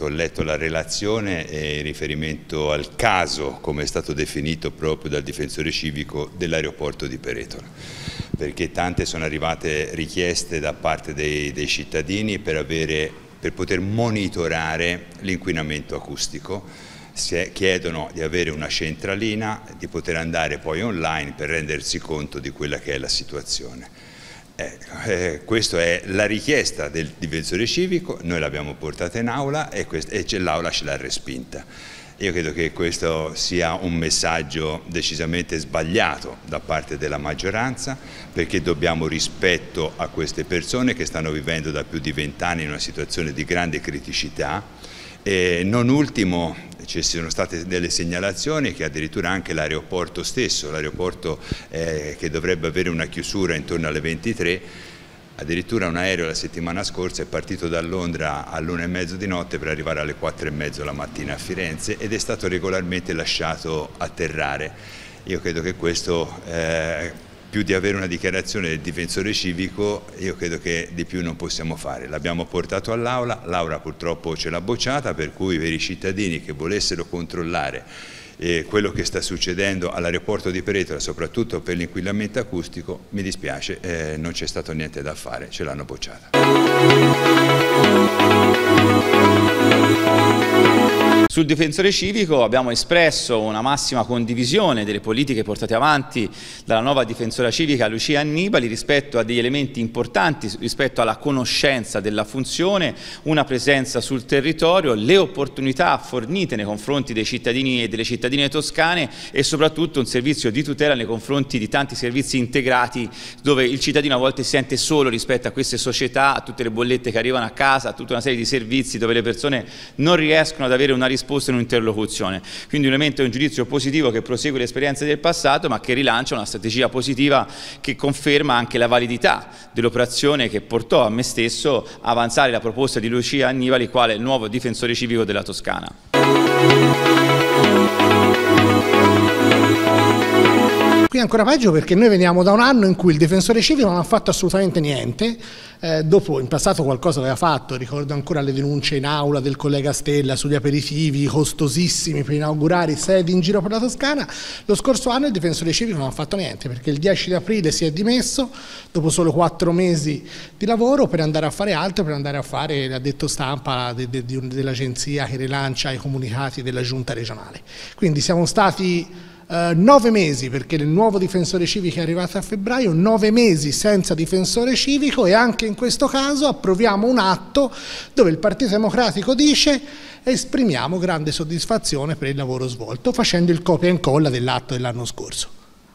letto la relazione in riferimento al caso, come è stato definito proprio dal difensore civico, dell'aeroporto di Peretola, perché tante sono arrivate richieste da parte dei cittadini per poter monitorare l'inquinamento acustico. Chiedono di avere una centralina, di poter andare poi online per rendersi conto di quella che è la situazione. Questa è la richiesta del difensore civico, noi l'abbiamo portata in aula e l'aula ce l'ha respinta. Io credo che questo sia un messaggio decisamente sbagliato da parte della maggioranza, perché dobbiamo rispetto a queste persone che stanno vivendo da più di 20 anni in una situazione di grande criticità. E non ultimo, ci sono state delle segnalazioni che addirittura anche l'aeroporto stesso, l'aeroporto che dovrebbe avere una chiusura intorno alle 23, addirittura un aereo la settimana scorsa è partito da Londra all'1:30 di notte per arrivare alle 4:30 la mattina a Firenze ed è stato regolarmente lasciato atterrare. Io credo che questo, più di avere una dichiarazione del difensore civico, io credo che di più non possiamo fare. L'abbiamo portato all'Aula, l'Aula purtroppo ce l'ha bocciata, per cui per i cittadini che volessero controllare quello che sta succedendo all'aeroporto di Peretola, soprattutto per l'inquinamento acustico, mi dispiace, non c'è stato niente da fare, ce l'hanno bocciata. Sul difensore civico abbiamo espresso una massima condivisione delle politiche portate avanti dalla nuova difensora civica Lucia Annibali rispetto a degli elementi importanti, rispetto alla conoscenza della funzione, una presenza sul territorio, le opportunità fornite nei confronti dei cittadini e delle cittadine toscane e soprattutto un servizio di tutela nei confronti di tanti servizi integrati dove il cittadino a volte si sente solo rispetto a queste società, a tutte le bollette che arrivano a casa, a tutta una serie di servizi dove le persone non riescono ad avere una risposta in un'interlocuzione. Quindi un elemento è un giudizio positivo che prosegue le esperienze del passato ma che rilancia una strategia positiva che conferma anche la validità dell'operazione che portò a me stesso a avanzare la proposta di Lucia Annibali quale nuovo difensore civico della Toscana. Qui è ancora peggio perché noi veniamo da un anno in cui il difensore civico non ha fatto assolutamente niente, dopo in passato qualcosa aveva fatto, ricordo ancora le denunce in aula del collega Stella sugli aperitivi costosissimi per inaugurare sedi in giro per la Toscana. Lo scorso anno il difensore civico non ha fatto niente perché il 10 aprile si è dimesso dopo solo 4 mesi di lavoro per andare a fare altro, per andare a fare l'addetto stampa dell'agenzia che rilancia i comunicati della giunta regionale. Quindi siamo stati 9 mesi, perché il nuovo difensore civico è arrivato a febbraio, 9 mesi senza difensore civico e anche in questo caso approviamo un atto dove il Partito Democratico dice esprimiamo grande soddisfazione per il lavoro svolto facendo il copia e incolla dell'atto dell'anno scorso.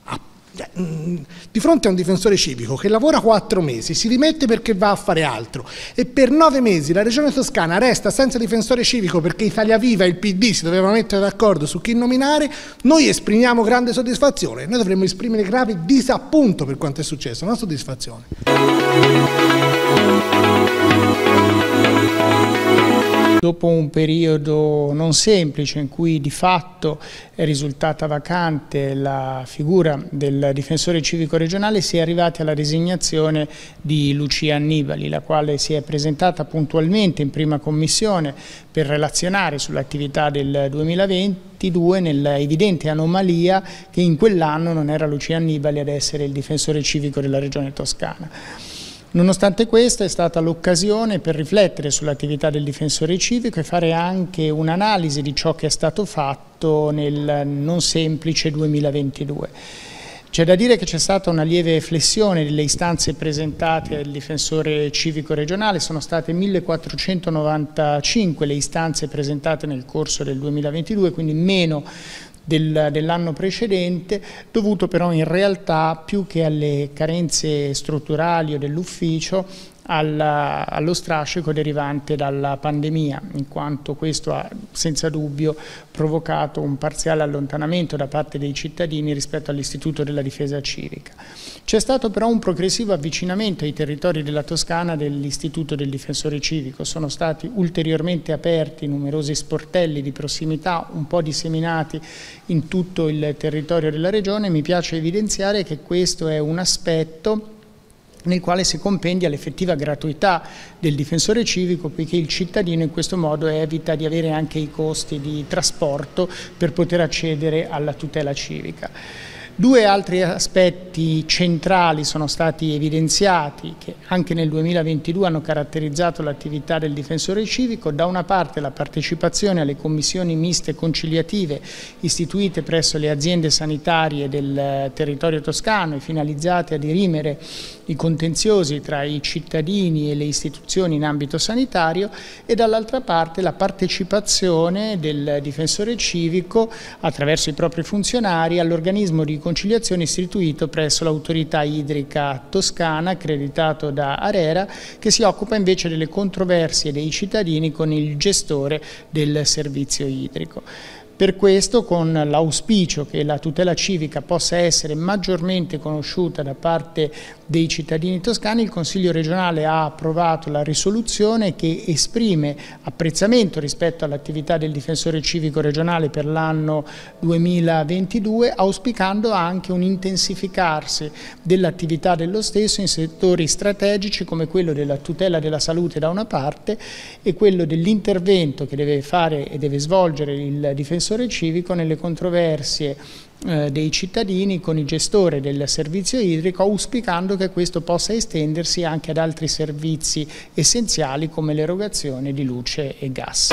Di fronte a un difensore civico che lavora 4 mesi, si rimette perché va a fare altro e per 9 mesi la Regione Toscana resta senza difensore civico perché Italia Viva e il PD si dovevano mettere d'accordo su chi nominare, noi esprimiamo grande soddisfazione, noi dovremmo esprimere grave disappunto per quanto è successo, non soddisfazione. Dopo un periodo non semplice in cui di fatto è risultata vacante la figura del difensore civico regionale, si è arrivati alla designazione di Lucia Annibali, la quale si è presentata puntualmente in prima commissione per relazionare sull'attività del 2022 nella evidente anomalia che in quell'anno non era Lucia Annibali ad essere il difensore civico della Regione Toscana. Nonostante questo è stata l'occasione per riflettere sull'attività del difensore civico e fare anche un'analisi di ciò che è stato fatto nel non semplice 2022. C'è da dire che c'è stata una lieve flessione delle istanze presentate al difensore civico regionale, sono state 1495 le istanze presentate nel corso del 2022, quindi meno dell'anno precedente, dovuto però in realtà più che alle carenze strutturali o dell'ufficio allo strascico derivante dalla pandemia, in quanto questo ha senza dubbio provocato un parziale allontanamento da parte dei cittadini rispetto all'istituto della difesa civica. C'è stato però un progressivo avvicinamento ai territori della Toscana dell'istituto del difensore civico, sono stati ulteriormente aperti numerosi sportelli di prossimità un po' disseminati in tutto il territorio della regione. Mi piace evidenziare che questo è un aspetto nel quale si compendia l'effettiva gratuità del difensore civico, poiché il cittadino in questo modo evita di avere anche i costi di trasporto per poter accedere alla tutela civica. Due altri aspetti centrali sono stati evidenziati, che anche nel 2022 hanno caratterizzato l'attività del difensore civico. Da una parte la partecipazione alle commissioni miste conciliative istituite presso le aziende sanitarie del territorio toscano e finalizzate a dirimere i contenziosi tra i cittadini e le istituzioni in ambito sanitario, e dall'altra parte la partecipazione del difensore civico attraverso i propri funzionari all'organismo di conciliazione istituito presso l'autorità idrica toscana, accreditato da ARERA, che si occupa invece delle controversie dei cittadini con il gestore del servizio idrico. Per questo, con l'auspicio che la tutela civica possa essere maggiormente conosciuta da parte dei cittadini toscani, il Consiglio regionale ha approvato la risoluzione che esprime apprezzamento rispetto all'attività del difensore civico regionale per l'anno 2022, auspicando anche un intensificarsi dell'attività dello stesso in settori strategici come quello della tutela della salute da una parte e quello dell'intervento che deve fare e deve svolgere il difensore civico nelle controversie dei cittadini con il gestore del servizio idrico, auspicando che questo possa estendersi anche ad altri servizi essenziali come l'erogazione di luce e gas.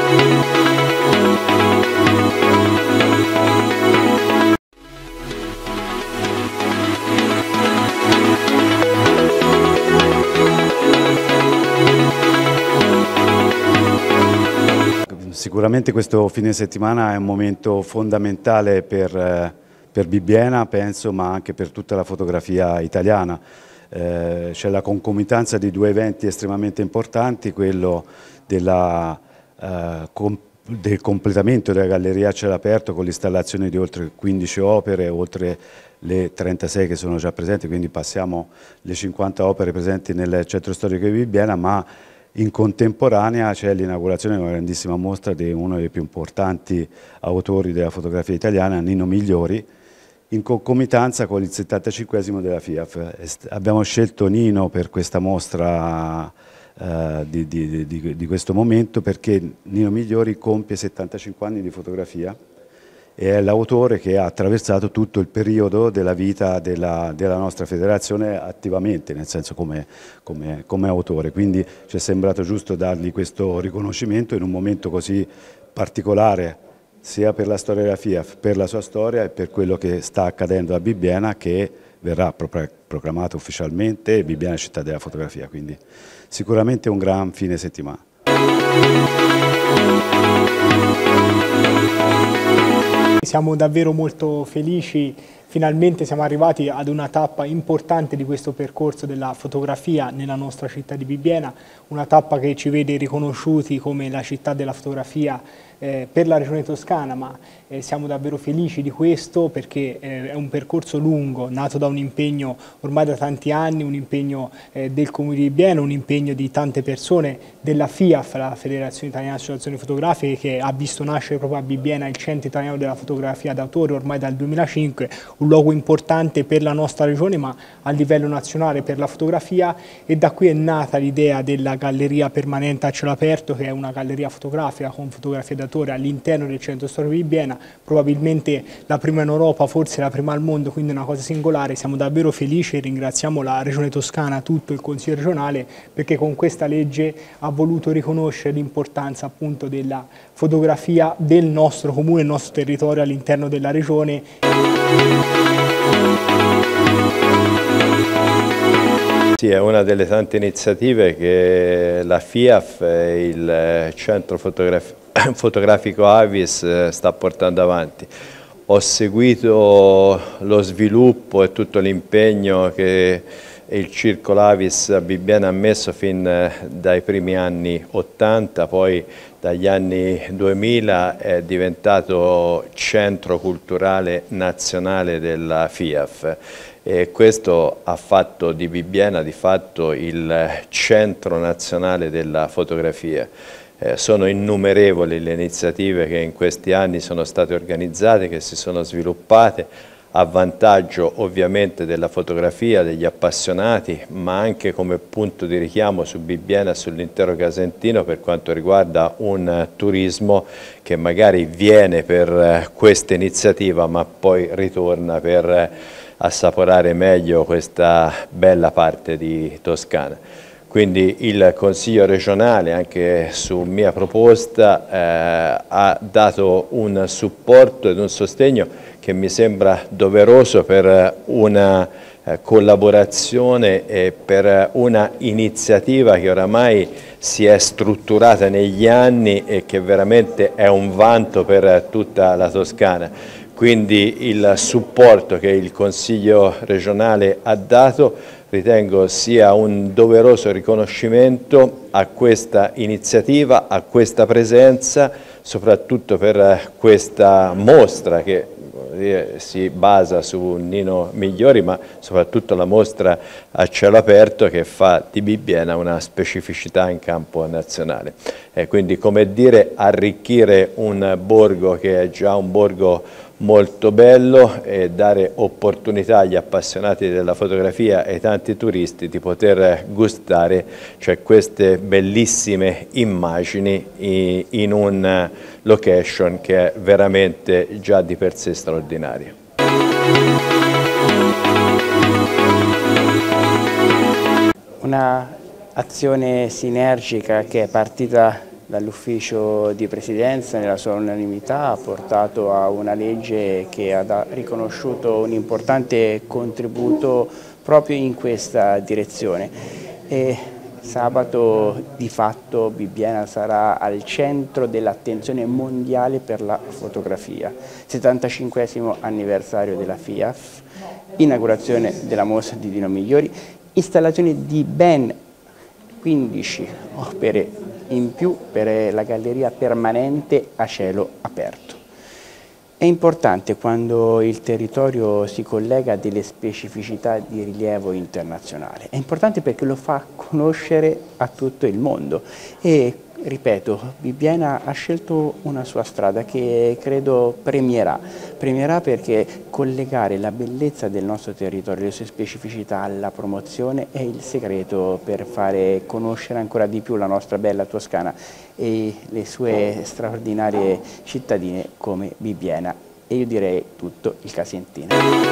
Sicuramente questo fine settimana è un momento fondamentale per Bibbiena, penso, ma anche per tutta la fotografia italiana. C'è la concomitanza di due eventi estremamente importanti, quello del completamento della Galleria a cielo aperto con l'installazione di oltre 15 opere, oltre le 36 che sono già presenti, quindi passiamo le 50 opere presenti nel centro storico di Bibbiena, ma in contemporanea c'è l'inaugurazione di una grandissima mostra di uno dei più importanti autori della fotografia italiana, Nino Migliori, in concomitanza con il 75esimo della FIAF. Abbiamo scelto Nino per questa mostra di questo momento perché Nino Migliori compie 75 anni di fotografia e è l'autore che ha attraversato tutto il periodo della vita della nostra federazione attivamente, nel senso come autore, quindi ci è sembrato giusto dargli questo riconoscimento in un momento così particolare sia per la storia della FIAF, per la sua storia e per quello che sta accadendo a Bibbiena, che verrà proclamato ufficialmente Bibbiena città della fotografia, quindi sicuramente un gran fine settimana. Siamo davvero molto felici, finalmente siamo arrivati ad una tappa importante di questo percorso della fotografia nella nostra città di Bibbiena, una tappa che ci vede riconosciuti come la città della fotografia per la regione toscana, ma siamo davvero felici di questo perché è un percorso lungo, nato da un impegno ormai da tanti anni, un impegno del Comune di Bibbiena, un impegno di tante persone, della FIAF, la Federazione Italiana Associazioni Fotografiche, che ha visto nascere proprio a Bibbiena il Centro Italiano della Fotografia d'autore ormai dal 2005, un luogo importante per la nostra regione ma a livello nazionale per la fotografia, e da qui è nata l'idea della Galleria Permanente a cielo aperto, che è una galleria fotografica con fotografie d'autore all'interno del centro storico di Bibbiena, probabilmente la prima in Europa, forse la prima al mondo, quindi una cosa singolare. Siamo davvero felici e ringraziamo la Regione Toscana, tutto il Consiglio regionale, perché con questa legge ha voluto riconoscere l'importanza appunto della fotografia del nostro comune, del nostro territorio all'interno della regione. Sì, è una delle tante iniziative che la FIAF e il Centro Fotografico Avis sta portando avanti. Ho seguito lo sviluppo e tutto l'impegno che il Circolo Avis a Bibbiena ha messo fin dai primi anni 80, poi dagli anni 2000 è diventato centro culturale nazionale della FIAF. E questo ha fatto di Bibbiena di fatto il centro nazionale della fotografia. Sono innumerevoli le iniziative che in questi anni sono state organizzate, che si sono sviluppate a vantaggio ovviamente della fotografia, degli appassionati, ma anche come punto di richiamo su Bibbiena e sull'intero Casentino per quanto riguarda un turismo che magari viene per questa iniziativa ma poi ritorna per assaporare meglio questa bella parte di Toscana. Quindi il Consiglio regionale, anche su mia proposta, ha dato un supporto ed un sostegno che mi sembra doveroso per una collaborazione e per una iniziativa che oramai si è strutturata negli anni e che veramente è un vanto per tutta la Toscana. Quindi il supporto che il Consiglio regionale ha dato ritengo sia un doveroso riconoscimento a questa iniziativa, a questa presenza, soprattutto per questa mostra che si basa su Nino Migliori, ma soprattutto la mostra a cielo aperto che fa di Bibbiena una specificità in campo nazionale. E quindi, come dire, arricchire un borgo che è già un borgo molto bello e dare opportunità agli appassionati della fotografia e ai tanti turisti di poter gustare queste bellissime immagini in un location che è veramente già di per sé straordinaria. Una azione sinergica che è partita dall'ufficio di presidenza nella sua unanimità ha portato a una legge che ha riconosciuto un importante contributo proprio in questa direzione. E sabato di fatto Bibbiena sarà al centro dell'attenzione mondiale per la fotografia. 75° anniversario della FIAF, inaugurazione della mostra di Nino Migliori, installazione di ben 15 opere in più per la galleria permanente a cielo aperto. È importante quando il territorio si collega a delle specificità di rilievo internazionale, è importante perché lo fa conoscere a tutto il mondo e, ripeto, Bibbiena ha scelto una sua strada che credo premierà perché collegare la bellezza del nostro territorio, le sue specificità alla promozione è il segreto per fare conoscere ancora di più la nostra bella Toscana e le sue straordinarie cittadine come Bibbiena e io direi tutto il Casentino.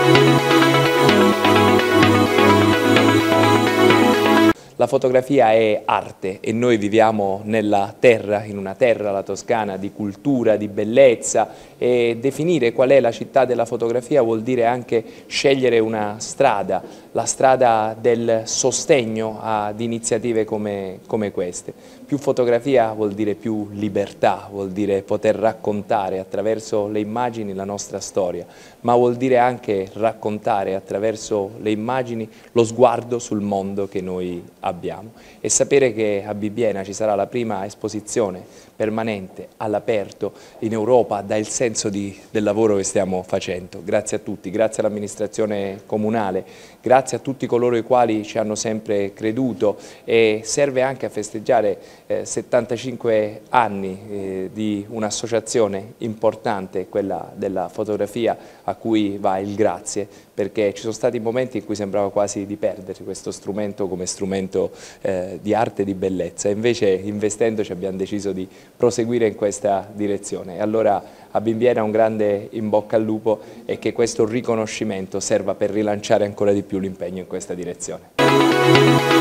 La fotografia è arte e noi viviamo nella terra, in una terra, la Toscana, di cultura, di bellezza e definire qual è la città della fotografia vuol dire anche scegliere una strada, la strada del sostegno ad iniziative come queste. Più fotografia vuol dire più libertà, vuol dire poter raccontare attraverso le immagini la nostra storia, ma vuol dire anche raccontare attraverso le immagini lo sguardo sul mondo che noi abbiamo e sapere che a Bibbiena ci sarà la prima esposizione permanente all'aperto in Europa dà il senso del lavoro che stiamo facendo. Grazie a tutti, grazie all'amministrazione comunale, grazie a tutti coloro i quali ci hanno sempre creduto e serve anche a festeggiare 75 anni di un'associazione importante, quella della fotografia, a cui va il grazie, perché ci sono stati momenti in cui sembrava quasi di perdere questo strumento come strumento di arte e di bellezza, e invece investendoci abbiamo deciso di proseguire in questa direzione. E allora a Bibbiena un grande in bocca al lupo e che questo riconoscimento serva per rilanciare ancora di più l'impegno in questa direzione.